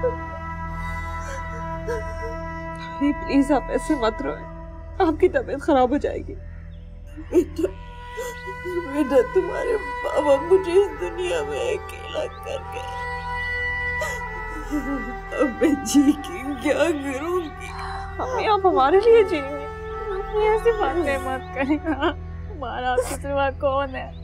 Please आप ऐसे मत रोए, आपकी तबीयत खराब हो जाएगी। बेटा, बेटा तुम्हारे बाबा मुझे इस दुनिया में अकेला कर गए। अब मैं जी के क्या करूंगी? मम्मी आप हमारे लिए जिएंगे, मम्मी ऐसी बातें मत करें। हमारा आपके सिवा कौन है?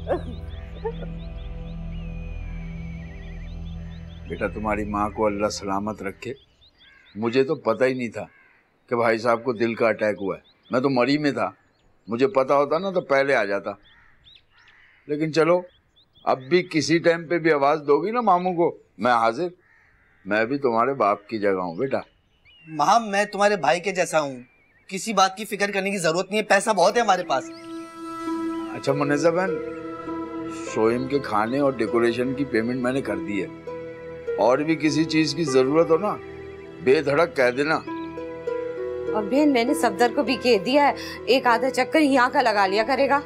बेटा तुम्हारी माँ को अल्लाह सलामत रखे। मुझे तो पता ही नहीं था कि भाई साहब को दिल का अटैक हुआ है। मैं तो मरी में था, मुझे पता होता ना तो पहले आ जाता। लेकिन चलो, अब भी किसी टाइम पे भी आवाज दोगी ना मामू को, मैं हाजिर। मैं भी तुम्हारे बाप की जगह हूँ बेटा। माँ मैं तुम्हारे भाई के जैसा हूँ, किसी बात की फिक्र करने की जरूरत नहीं है, पैसा बहुत है हमारे पास। अच्छा मुन्नज़ा बहन, शोइम के खाने और डेकोरेशन की पेमेंट मैंने कर दी है। और भी किसी चीज की जरूरत हो ना बेधड़क कह देना। और बहन मैंने सफदर को भी कह दिया है, एक आधा चक्कर यहाँ का लगा लिया करेगा।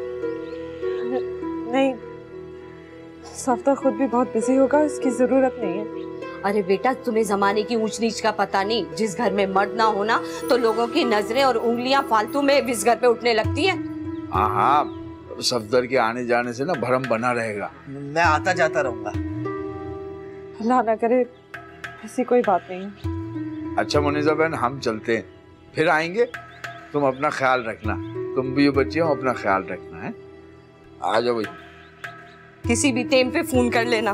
नहीं, सफदर खुद भी बहुत बिजी होगा, इसकी जरूरत नहीं है। अरे बेटा तुम्हें जमाने की ऊंच नीच का पता नहीं, जिस घर में मर्द ना होना तो लोगों की नजरें और उंगलियां फालतू में इस घर पे उठने लगती है। हाँ, सफदर के आने जाने से ना भरम बना रहेगा। मैं आता जाता रहूंगा। अल्लाह ना करे ऐसी कोई बात नहीं। अच्छा मुन्नज़ा बहन, हम चलते हैं, फिर आएंगे। तुम अपना ख्याल रखना, तुम भी ये बच्चे हो, अपना ख्याल रखना है। आ जाओ भाई। किसी भी टाइम पे फोन कर लेना।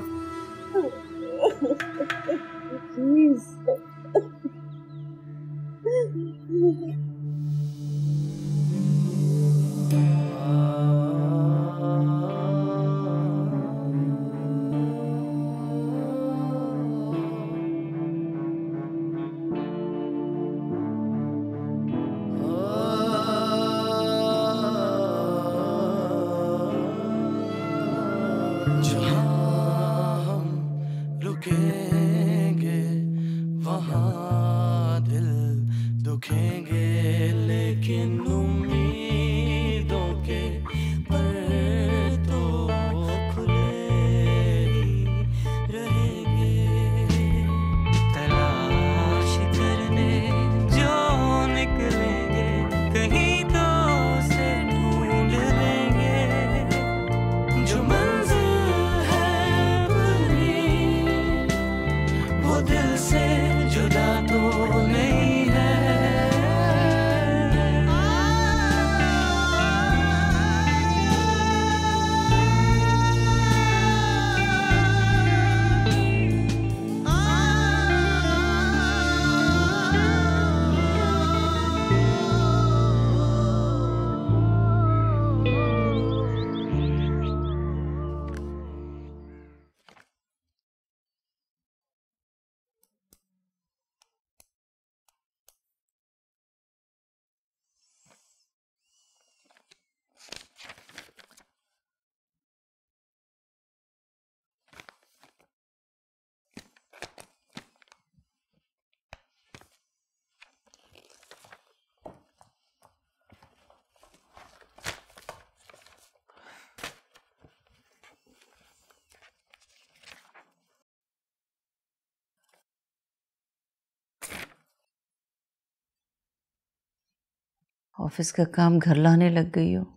ऑफिस का काम घर लाने लग गई हो।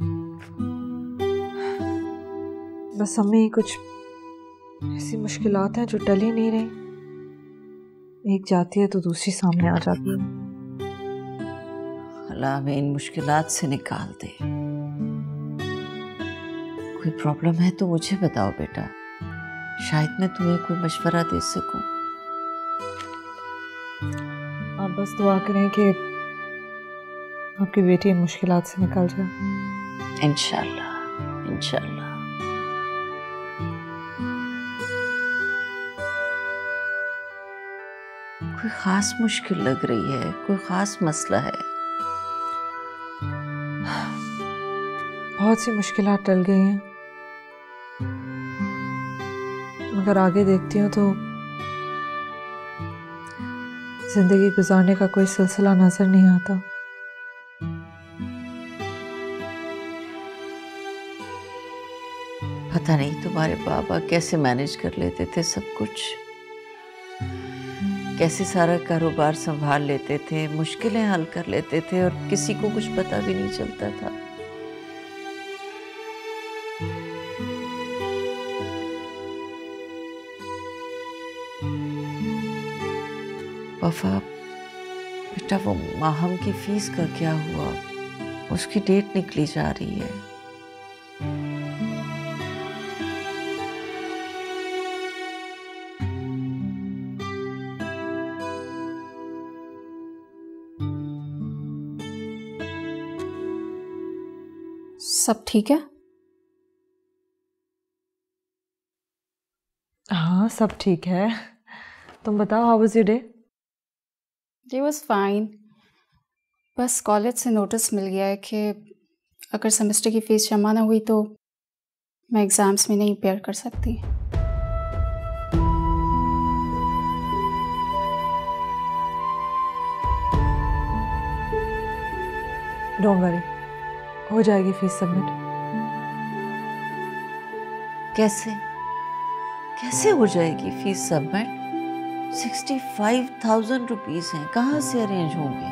बस हमें कुछ ऐसी मुश्किलात हैं जो टल ही नहीं रही, एक जाती है तो दूसरी सामने आ जाती है। अल्लाह हमें इन मुश्किलात से निकाल दे। कोई प्रॉब्लम है तो मुझे बताओ बेटा, शायद मैं तुम्हें कोई मशवरा दे सकूं। आप बस दुआ करें कि आपकी बेटी इन मुश्किलात से निकल जाए। इंशाल्लाह इंशाल्लाह। कोई खास मुश्किल लग रही है, कोई खास मसला है? बहुत सी मुश्किलात टल गई हैं, मगर आगे देखती हूँ तो जिंदगी गुजारने का कोई सिलसिला नजर नहीं आता। पता नहीं तुम्हारे बाबा कैसे मैनेज कर लेते थे सब कुछ। कैसे सारा कारोबार संभाल लेते थे, मुश्किलें हल कर लेते थे और किसी को कुछ पता भी नहीं चलता था। वफा बेटा, वो माहम की फीस का क्या हुआ? उसकी डेट निकली जा रही है। सब ठीक है? हाँ सब ठीक है। तुम बताओ, how was your day? Day was fine. बस कॉलेज से नोटिस मिल गया है कि अगर सेमेस्टर की फ़ीस जमा ना हुई तो मैं एग्ज़ाम्स में नहीं अपेयर कर सकती। डोंट वरी, हो जाएगी फीस सबमिट। कैसे कैसे हो जाएगी फीस सबमिट? 65,000 रुपीज हैं, कहाँ से अरेंज होंगे?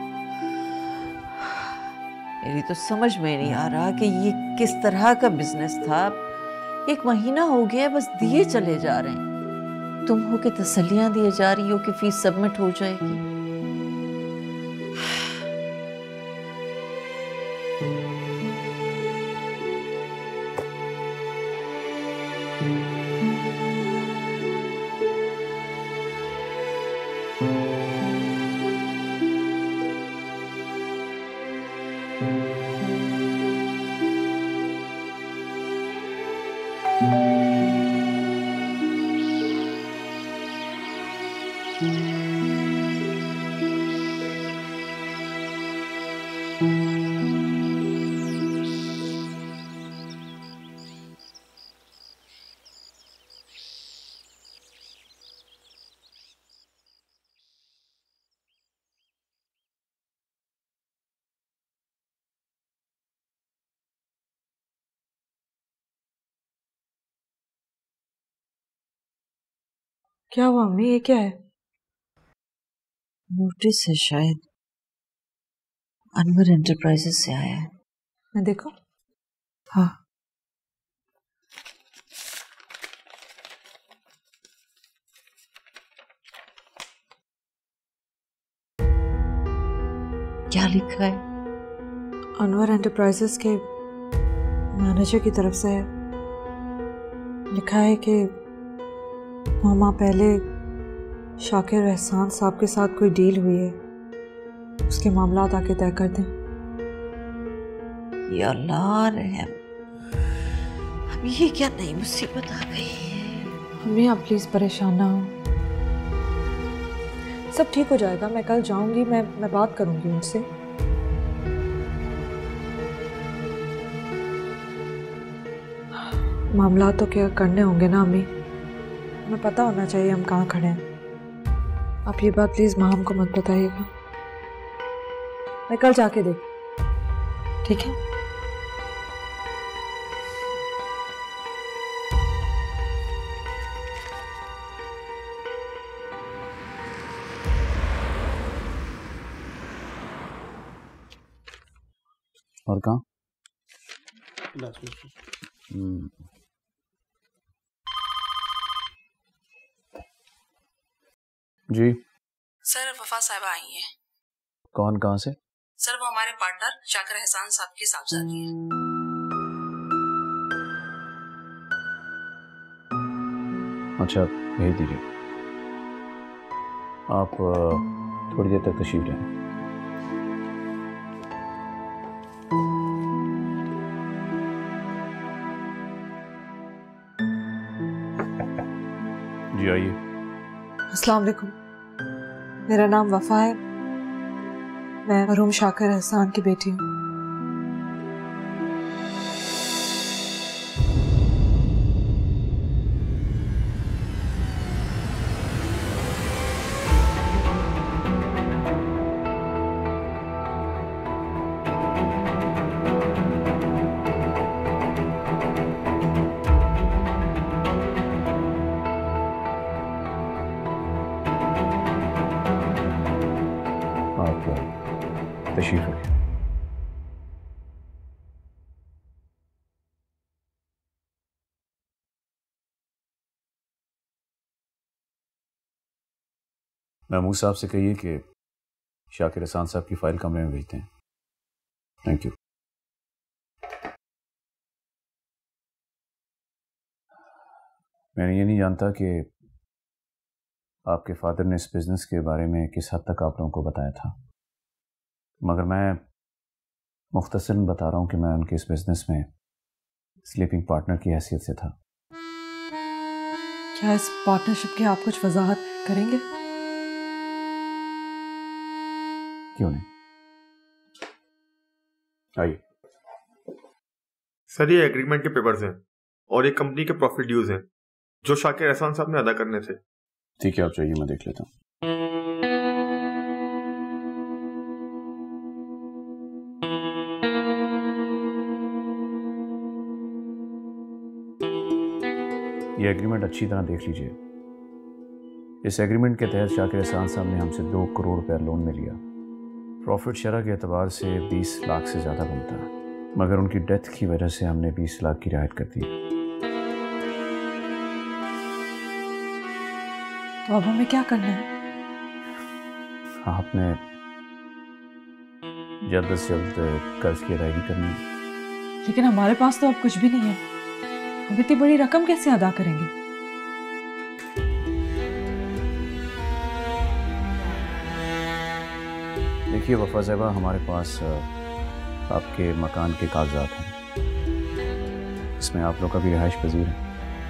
मेरी तो समझ में नहीं आ रहा कि ये किस तरह का बिजनेस था। 1 महीना हो गया, बस दिए चले जा रहे हैं। तुम हो के तसल्लियां दिए जा रही हो कि फीस सबमिट हो जाएगी। क्या हुआ अम्मी, ये क्या है? नोटिस है, शायद अनवर एंटरप्राइजेस से आया है। मैं देखो। हाँ, क्या लिखा है? अनवर एंटरप्राइजेस के मैनेजर की तरफ से है। लिखा है कि मामा पहले शाकिर एहसान साहब के साथ कोई डील हुई है, उसके मामला आके तय कर दें। या अल्लाह रहम, अब ये क्या नई मुसीबत आ गई? अम्मी आप प्लीज परेशान ना हो, सब ठीक हो जाएगा। मैं कल जाऊंगी, मैं बात करूंगी उनसे। मामला तो क्या करने होंगे ना अम्मी, हमें पता होना चाहिए हम कहाँ खड़े हैं। आप ये बात प्लीज माम को मत बताइएगा। मैं कल जाके देख, ठीक है? और कहाँ? जी सर, वफा साहब आई हैं। कौन, कहाँ से? सर वो हमारे पार्टनर शाकिर एहसान साहब की साहबजादी है। अच्छा, भेज दीजिए। आप थोड़ी देर तक तशरीफ लें। जी आइए। अस्सलाम वालेकुम, मेरा नाम वफा है, मैं मरहूम शाकिर एहसान की बेटी हूँ। तशरीफ रखिए। महमूद साहब से कहिए कि शाकिर अहसान साहब की फाइल कमरे में भेजते हैं। Thank you. मैं ये नहीं जानता कि आपके फादर ने इस बिज़नेस के बारे में किस हद तक आप लोगों को बताया था, मगर मैं मुख्तसरन बता रहा हूँ कि मैं उनके इस बिज़नेस में स्लीपिंग पार्टनर की हैसियत से था। क्या इस पार्टनरशिप की आप कुछ वजाहत करेंगे? क्यों नहीं, आइए। सर ये एग्रीमेंट के पेपर्स हैं और ये कंपनी के प्रॉफिट ड्यूज हैं जो शाकिर एहसान साहब ने अदा करने थे। ठीक है, आप चाहिए, मैं देख लेता हूँ। ये एग्रीमेंट अच्छी तरह देख लीजिए। इस एग्रीमेंट के तहत शाकिर एहसान साहब ने हमसे 2 करोड़ रुपया लोन में लिया। प्रॉफिट शरह के एतबार से 20 लाख से ज़्यादा बनता है, मगर उनकी डेथ की वजह से हमने 20 लाख की रियायत कर दी। तो अब हमें क्या करना है? आपने जल्द से जल्द कर्ज की अदायगी करनी है। लेकिन हमारे पास तो अब कुछ भी नहीं है, हम इतनी बड़ी रकम कैसे अदा करेंगे? देखिए वफा साहिबा, हमारे पास आपके मकान के कागजात हैं, इसमें आप लोग का भी रिहाइश पजीर है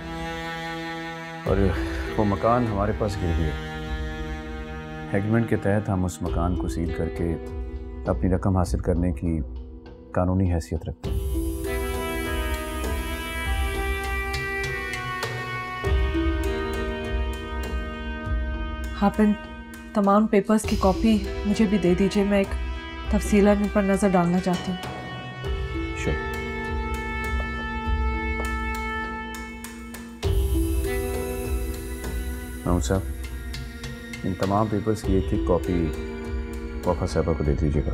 और वो मकान हमारे पास गिरवी है। एग्रीमेंट के तहत हम उस मकान को सील करके अपनी रकम हासिल करने की कानूनी हैसियत रखते हैं। आप इन तमाम पेपर्स की कॉपी मुझे भी दे दीजिए, मैं एक तफसीलन पर नज़र डालना चाहती हूँ। श्योर। महमूद साहब, इन तमाम पेपर्स की एक कॉपी वफा साहबा को दे दीजिएगा।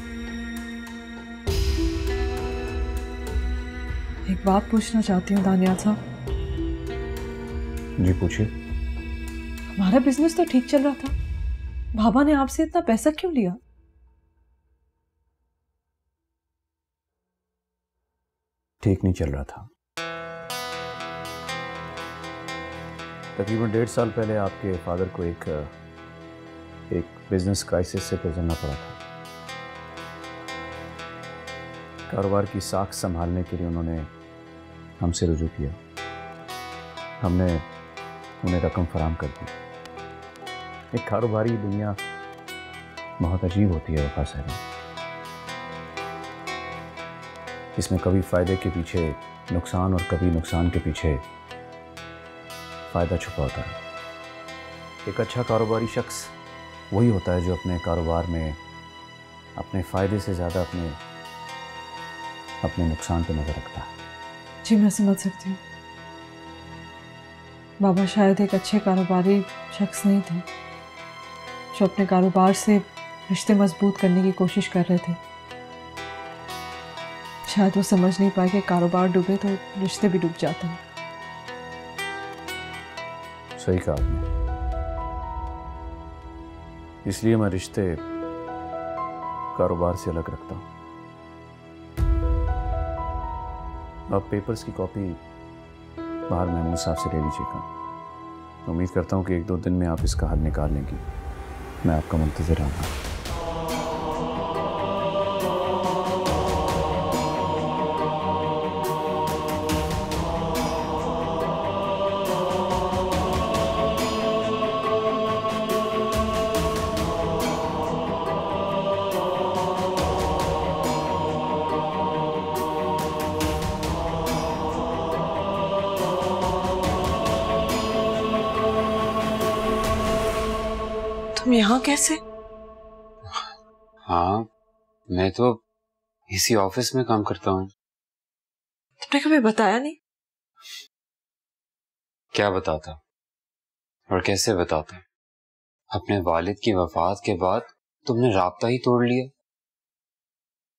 एक बात पूछना चाहती हूँ दानियाल साहब। जी पूछिए। हमारा बिजनेस तो ठीक चल रहा था, बाबा ने आपसे इतना पैसा क्यों लिया? ठीक नहीं चल रहा था। तकरीबन 1.5 साल पहले आपके फादर को एक बिजनेस क्राइसिस से गुजरना पड़ा था। कारोबार की साख संभालने के लिए उन्होंने हमसे रुजू किया। हमने उन्हें रकम फराहम कर दी। एक कारोबारी दुनिया बहुत अजीब होती है वफा साहब। इसमें कभी फ़ायदे के पीछे नुकसान और कभी नुकसान के पीछे फ़ायदा छुपा होता है। एक अच्छा कारोबारी शख्स वही होता है जो अपने कारोबार में अपने फ़ायदे से ज़्यादा अपने नुकसान पर नज़र रखता है। जी मैं समझ सकती हूँ। बाबा शायद एक अच्छे कारोबारी शख्स नहीं थे जो अपने कारोबार से रिश्ते मजबूत करने की कोशिश कर रहे थे। शायद वो समझ नहीं पाए कि कारोबार डूबे तो रिश्ते भी डूब जाते हैं। सही कहा आपने। इसलिए मैं रिश्ते कारोबार से अलग रखता हूँ। आप पेपर्स की कॉपी बाहर महमूद साहब से ले लीजिएगा। उम्मीद करता हूँ कि 1-2 दिन में आप इसका हल निकाल लेंगी। मैं आपका मुंतज़िर रहूँगा। तुम यहाँ कैसे? हाँ, मैं तो इसी ऑफिस में काम करता हूँ। तुमने कभी बताया नहीं? क्या बताता और कैसे बताता? अपने वालिद की वफात के बाद तुमने राब्ता ही तोड़ लिया।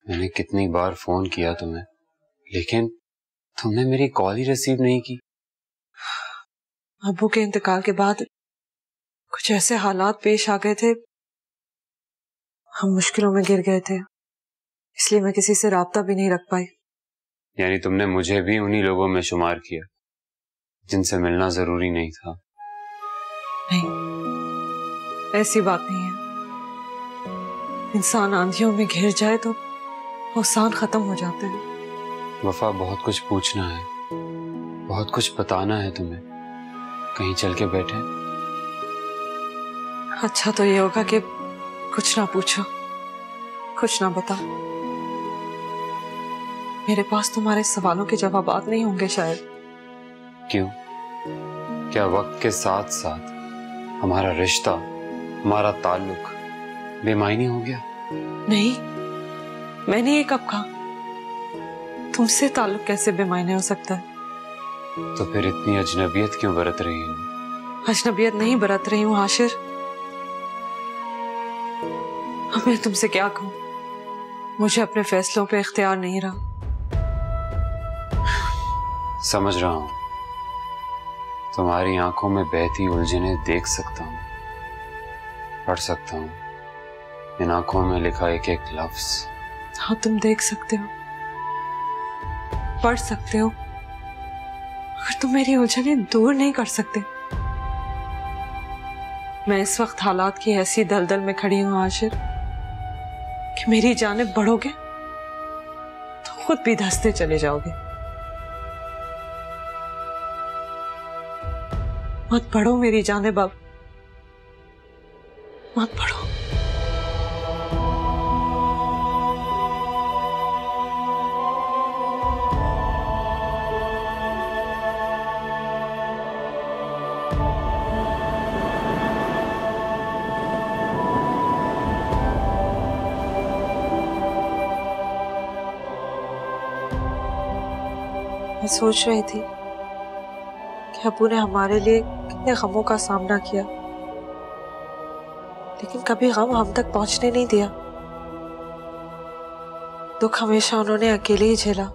मैंने कितनी बार फोन किया तुम्हें, लेकिन तुमने मेरी कॉल ही रिसीव नहीं की। अब्बू के इंतकाल के बाद कुछ ऐसे हालात पेश आ गए थे, हम मुश्किलों में गिर गए थे, इसलिए मैं किसी से राब्ता भी नहीं रख पाई। यानी तुमने मुझे भी उन्हीं लोगों में शुमार किया जिनसे मिलना जरूरी नहीं था। नहीं, ऐसी बात नहीं है। इंसान आंधियों में घिर जाए तो औसान खत्म हो जाते हैं। वफा, बहुत कुछ पूछना है, बहुत कुछ बताना है तुम्हें। कहीं चल के बैठे? अच्छा तो ये होगा कि कुछ ना पूछो, कुछ ना बताओ। मेरे पास तुम्हारे सवालों के जवाब नहीं होंगे शायद। क्यों? क्या वक्त के साथ साथ हमारा रिश्ता, हमारा ताल्लुक बेमायनी हो गया? नहीं, मैंने ये कब कहा? तुमसे ताल्लुक कैसे बेमायने हो सकता है? तो फिर इतनी अजनबियत क्यों बरत रही हो? अजनबियत नहीं बरत रही हूँ हाशिर। अब मैं तुमसे क्या कहूँ, मुझे अपने फैसलों पे इख्तियार नहीं रहा। समझ रहा हूँ, तुम्हारी आंखों में बहती उलझने देख सकता हूँ, पढ़ सकता हूँ इन आंखों में लिखा एक एक लफ्ज। हाँ, तुम देख सकते हो, पढ़ सकते हो, मगर तुम मेरी उलझने दूर नहीं कर सकते। मैं इस वक्त हालात की ऐसी दलदल में खड़ी हूँ आशिर कि मेरी जानिब बढ़ोगे तो खुद भी धंसते चले जाओगे। मत बढ़ो मेरी जानिब, अब मत बढ़ो। मैं सोच रही थी कि अब्बू ने हमारे लिए कितने गमों का सामना किया, लेकिन कभी गम हम तक पहुंचने नहीं दिया। दुख हमेशा उन्होंने अकेले ही झेला।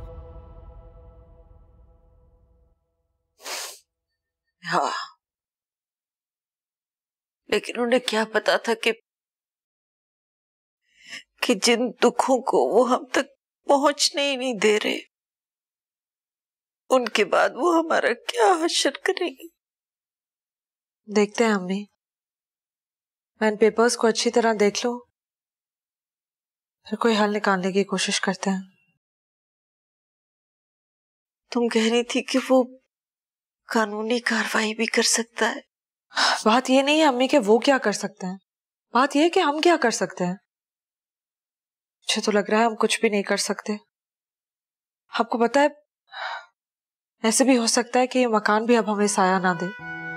हाँ, लेकिन उन्हें क्या पता था कि जिन दुखों को वो हम तक पहुंचने ही नहीं दे रहे, उनके बाद वो हमारा क्या हश्र करेंगे। देखते हैं अम्मी, मैं इन पेपर्स को अच्छी तरह देख लूं, फिर कोई हल निकालने की कोशिश करते हैं। तुम कह रही थी कि वो कानूनी कार्रवाई भी कर सकता है। बात ये नहीं है अम्मी कि वो क्या कर सकते हैं, बात ये है कि हम क्या कर सकते हैं। मुझे तो लग रहा है हम कुछ भी नहीं कर सकते। आपको पता है, ऐसे भी हो सकता है कि ये मकान भी अब हमें साया ना दे।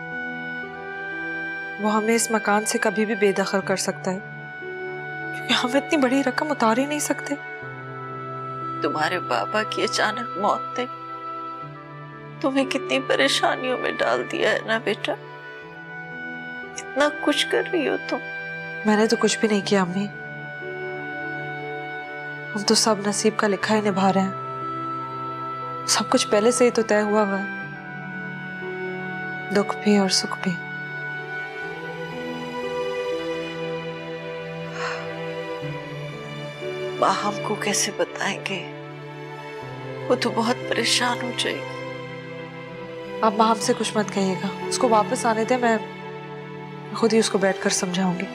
वो हमें इस मकान से कभी भी बेदखल कर सकता है, क्योंकि हम इतनी बड़ी रकम उतार ही नहीं सकते। तुम्हारे बाबा की अचानक मौत ने तुम्हें कितनी परेशानियों में डाल दिया है ना बेटा। इतना कुछ कर रही हो तुम। मैंने तो कुछ भी नहीं किया अम्मी, हम तो सब नसीब का लिखा ही निभा रहे हैं। सब कुछ पहले से ही तो तय हुआ है, दुख भी और सुख भी। माँ हमको कैसे बताएंगे, वो तो बहुत परेशान हो जाएगी। आप माँ हमसे कुछ मत कहिएगा, उसको वापस आने दे, मैं खुद ही उसको बैठकर समझाऊंगी।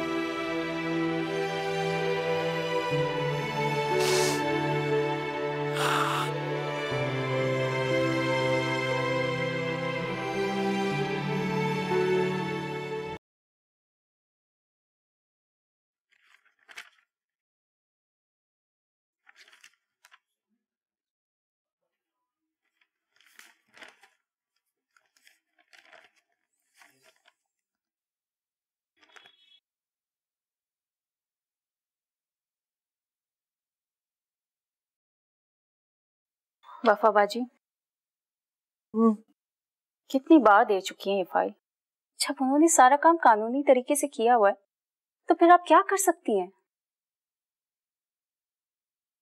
वफा बाजी, कितनी बार दे चुकी हैं ये फाइल। जब उन्होंने सारा काम कानूनी तरीके से किया हुआ है तो फिर आप क्या कर सकती हैं।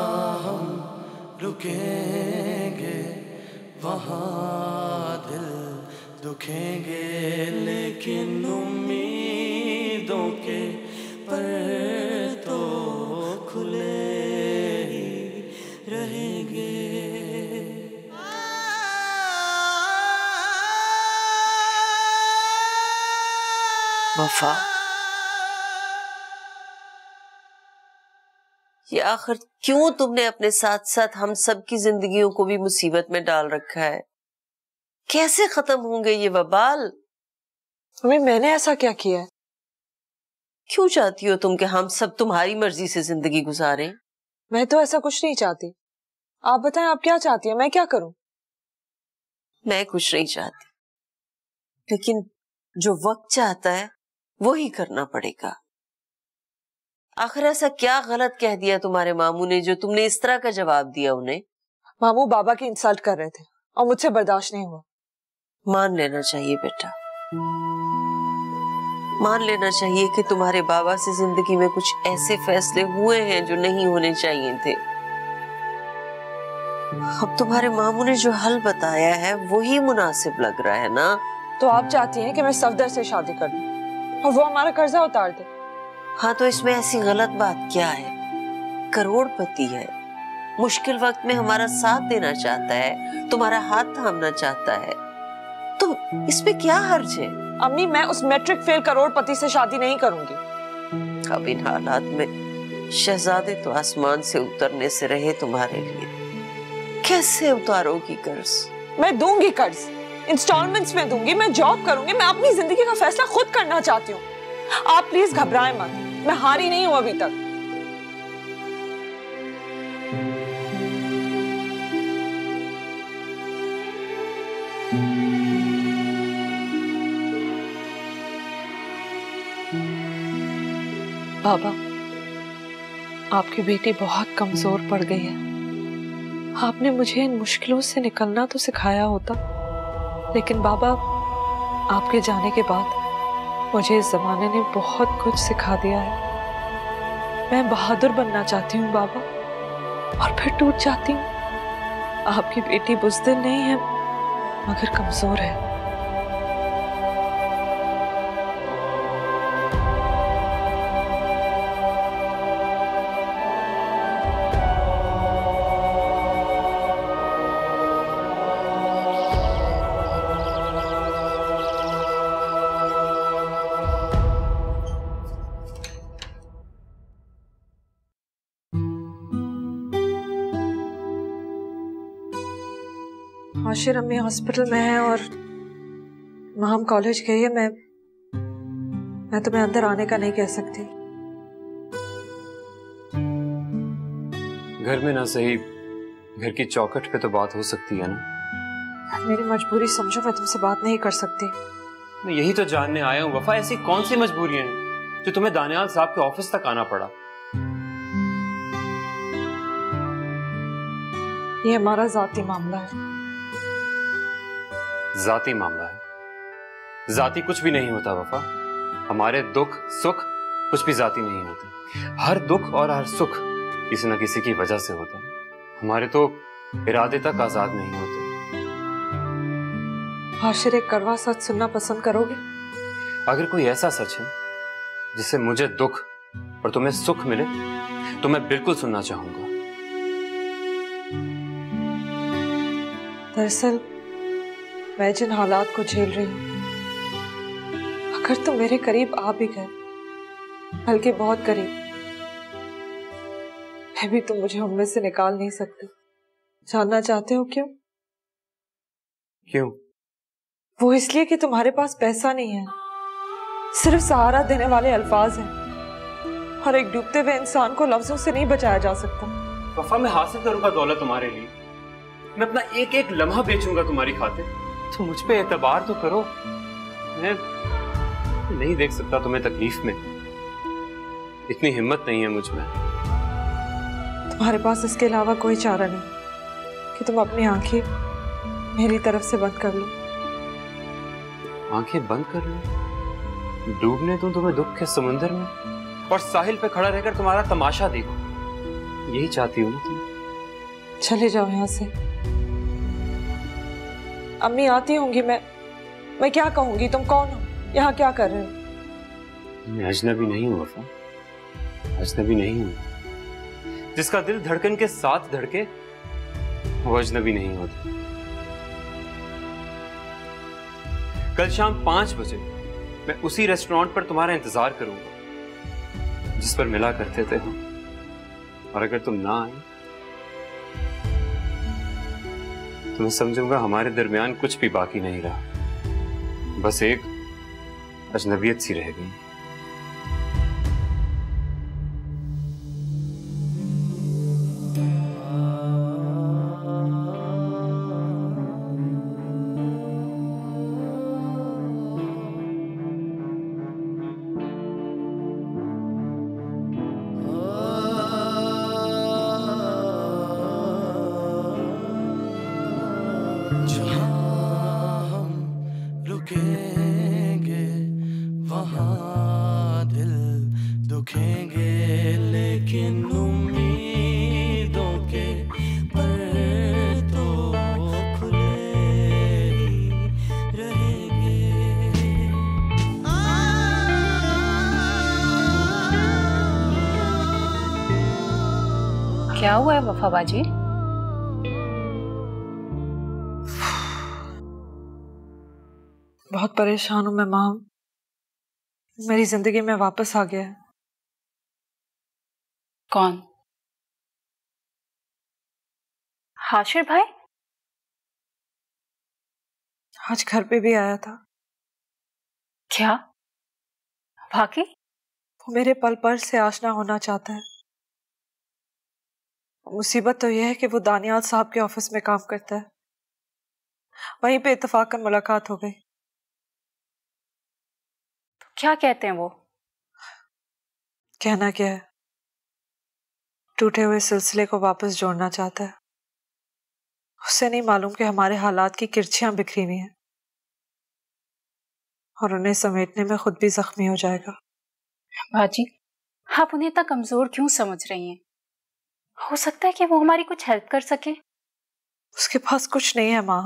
हाँ दिल दुखेंगे लेकिन उम्मीदों के पर तो खुले ही रहेंगे। वफा, ये आखिर क्यों तुमने अपने साथ साथ हम सब की जिंदगियों को भी मुसीबत में डाल रखा है? कैसे खत्म होंगे ये वबाल? मम्मी मैंने ऐसा क्या किया है? क्यों चाहती हो तुम कि हम सब तुम्हारी मर्जी से जिंदगी गुजारें? मैं तो ऐसा कुछ नहीं चाहती। आप बताएं आप क्या चाहती हैं, मैं क्या करूं? मैं कुछ नहीं चाहती, लेकिन जो वक्त चाहता है वो ही करना पड़ेगा। आखिर ऐसा क्या गलत कह दिया तुम्हारे मामू ने जो तुमने इस तरह का जवाब दिया उन्हें? मामू बाबा की इंसल्ट कर रहे थे और मुझसे बर्दाश्त नहीं हुआ। मान लेना चाहिए बेटा, मान लेना चाहिए कि तुम्हारे बाबा से जिंदगी में कुछ ऐसे फैसले हुए हैं जो नहीं होने चाहिए थे। अब तुम्हारे मामू ने जो हल बताया है वही मुनासिब लग रहा है ना? तो आप चाहती हैं कि मैं सफदर से शादी कर लूं और वो हमारा कर्जा उतार दे? हाँ, तो इसमें ऐसी गलत बात क्या है? करोड़पति है, मुश्किल वक्त में हमारा साथ देना चाहता है, तुम्हारा हाथ थामना चाहता है, तो इसमें क्या हर्ज है? अम्मी मैं उस मैट्रिक फेल करोड़पति से शादी नहीं करूंगी। अब इन हालात में शहजादे तो आसमान से उतरने से रहे तुम्हारे लिए। कैसे उतारोगी कर्ज? मैं दूंगी कर्ज, इंस्टॉलमेंट्स में दूंगी, मैं जॉब करूंगी, मैं अपनी जिंदगी का फैसला खुद करना चाहती हूँ। आप प्लीज घबराएं मत, मैं हारी नहीं हूं अभी तक। बाबा, आपकी बेटी बहुत कमजोर पड़ गई है। आपने मुझे इन मुश्किलों से निकलना तो सिखाया होता, लेकिन बाबा आपके जाने के बाद मुझे इस जमाने ने बहुत कुछ सिखा दिया है। मैं बहादुर बनना चाहती हूँ बाबा, और फिर टूट जाती हूँ। आपकी बेटी बुज़दिल नहीं है मगर कमजोर है। आशिर अम्मी हॉस्पिटल में है और महम कॉलेज गई है। मैं तुम्हें अंदर आने का नहीं कह सकती। घर में ना सही, घर की चौखट पे तो बात हो सकती है ना। मेरी मजबूरी समझो, मैं तुमसे बात नहीं कर सकती। मैं यही तो जानने आया हूँ वफा, ऐसी कौन सी मजबूरियां हैं जो तुम्हें दानियाल साहब के ऑफिस तक आना पड़ा? ये हमारा जाती मामला है। जाती मामला है? जाती कुछ भी नहीं होता वफा। हमारे दुख सुख कुछ भी जाती नहीं होते। हर दुख और हर सुख किसी न किसी की वजह से होता है। हमारे तो इरादे तक आजाद नहीं होते। आशिर, एक कड़वा सच सुनना पसंद करोगे? अगर कोई ऐसा सच है जिससे मुझे दुख और तुम्हें सुख मिले तो मैं बिल्कुल सुनना चाहूंगा। दरअसल मैं जिन हालात को झेल रही हूँ, अगर तुम मेरे करीब आ भी गए, बल्कि बहुत करीब, मैं भी तुम मुझे उनमें से निकाल नहीं सकते। जानना चाहते हो क्यों? क्यों? वो इसलिए कि तुम्हारे पास पैसा नहीं है, सिर्फ सहारा देने वाले अल्फाज हैं, और एक डूबते हुए इंसान को लफ्जों से नहीं बचाया जा सकता। वफा, मैं हासिल करूंगा दौलत तुम्हारे लिए, मैं अपना एक एक लम्हा बेचूंगा तुम्हारी खातिर। तो मुझ पे एतबार तो करो। मैं नहीं देख सकता तुम्हें तकलीफ में, इतनी हिम्मत नहीं है मुझ में। तुम्हारे पास इसके अलावा कोई चारा नहीं कि तुम अपनी आंखें मेरी तरफ से बंद कर लो। आंखें बंद कर लो? डूबने दूं तुम्हें दुख के समुंदर में और साहिल पे खड़ा रहकर तुम्हारा तमाशा देखो? यही चाहती हो ना तुम? चले जाओ यहाँ से। अम्मी आती होंगी, मैं क्या कहूंगी? तुम कौन हो? यहाँ क्या कर रहे हो? मैं अजनबी नहीं हूँ वफा, अजनबी नहीं हूँ। जिसका दिल धड़कन के साथ धड़के वो अजनबी नहीं होता। कल शाम 5 बजे मैं उसी रेस्टोरेंट पर तुम्हारा इंतजार करूंगा जिस पर मिला करते थे हम, और अगर तुम ना आए तो मैं समझूंगा हमारे दरमियान कुछ भी बाकी नहीं रहा, बस एक अजनबियत सी रह गई। क्या हुआ है वफा बाजी? बहुत परेशान हूं मैं माँ। मेरी जिंदगी में वापस आ गया है। कौन? हाशिर भाई? आज घर पे भी आया था। क्या? वाकई? वो मेरे पल पल से आशना होना चाहता है। मुसीबत तो यह है कि वो दानियाल साहब के ऑफिस में काम करता है। वहीं पे इत्तेफाकन मुलाकात हो गई। तो क्या कहते हैं वो? कहना क्या है, टूटे हुए सिलसिले को वापस जोड़ना चाहता है। उसे नहीं मालूम कि हमारे हालात की किरचियां बिखरी हुई हैं और उन्हें समेटने में खुद भी जख्मी हो जाएगा। बाजी, आप उन्हें इतना कमजोर क्यों समझ रही हैं? हो सकता है कि वो हमारी कुछ हेल्प कर सके। उसके पास कुछ नहीं है माँ,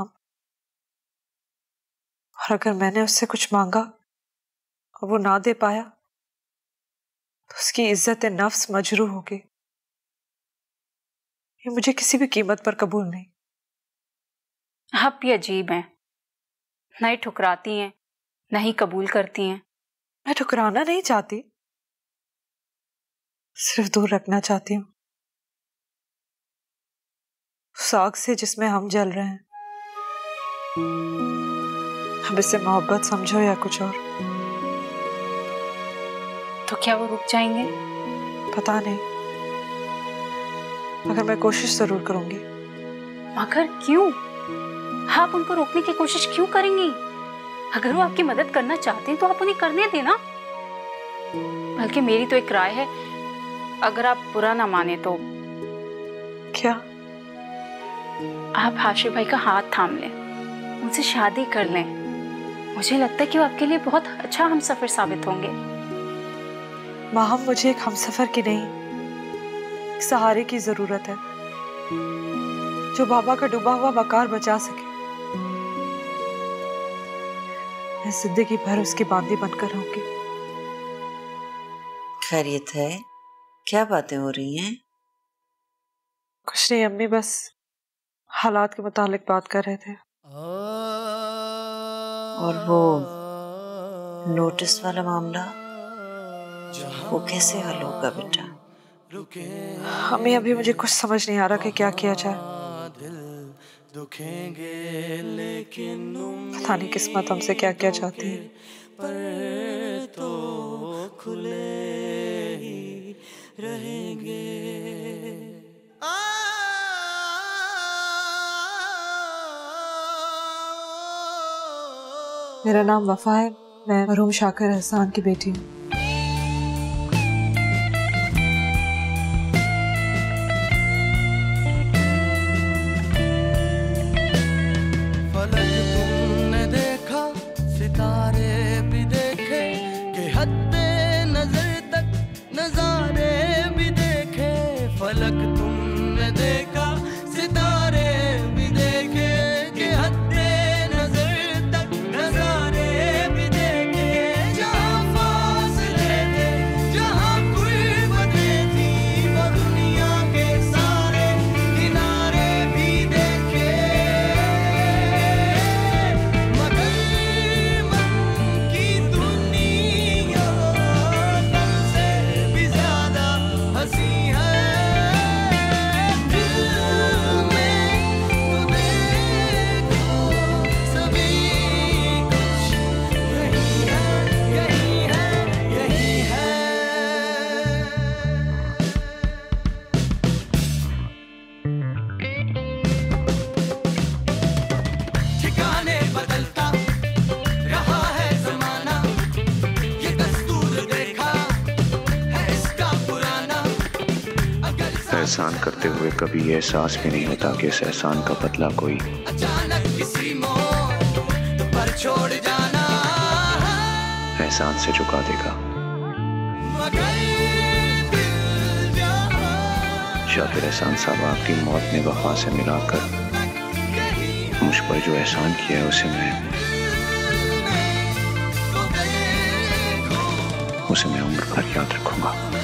और अगर मैंने उससे कुछ मांगा और वो ना दे पाया तो उसकी इज्जत नफ्स मजरूह होगी। ये मुझे किसी भी कीमत पर कबूल नहीं। आप भी अजीब हैं, ना ही ठुकराती हैं ना ही कबूल करती हैं। मैं ठुकराना नहीं चाहती, सिर्फ दूर रखना चाहती हूँ उस आग से जिसमें हम जल रहे हैं। अब इसे मोहब्बत समझो या कुछ और। तो क्या वो रुक जाएंगे? पता नहीं, मगर मैं कोशिश जरूर करूंगी। मगर क्यों? आप उनको रोकने की कोशिश क्यों करेंगी? अगर वो आपकी मदद करना चाहते हैं तो आप उन्हें करने देना। बल्कि मेरी तो एक राय है, अगर आप बुरा ना माने तो। क्या? आप हाशिर भाई का हाथ थाम लें, उनसे शादी कर लें। मुझे लगता है कि वो आपके लिए बहुत अच्छा हमसफर साबित होंगे। माहम, मुझे एक हमसफर की नहीं, एक सहारे की जरूरत है जो बाबा का डूबा हुआ वकार बचा सके। मैं जिंदगी भर उसकी बांदी बनकर रहूंगी। खैरियत है? क्या बातें हो रही हैं? कुछ नहीं अम्मी, बस हालात के मुतालिक बात कर रहे थे। और वो नोटिस वाला मामला, वो कैसे हल होगा बेटा? अम्मी, अभी मुझे कुछ समझ नहीं आ रहा कि क्या किया जाए। पता नहीं किस्मत हमसे क्या क्या चाहती है। मेरा नाम वफा है, मैं मरहूम शाकिर एहसान की बेटी हूँ। फलक तुमने देखा, सितारे भी देखे, कि हद्दे नजर तक नजारे भी देखे। फलक तुमने देखा, सितारे भी देखे, कि हद्दे एहसान करते हुए कभी ये एहसास भी नहीं होता कि इस एहसान का बदला कोई छोड़ जाना एहसान से चुका देगा। शाकिर एहसान साहब, आपकी मौत ने वफा से मिलाकर मुझ पर जो एहसान किया है उसे मैं उम्र भर याद रखूंगा।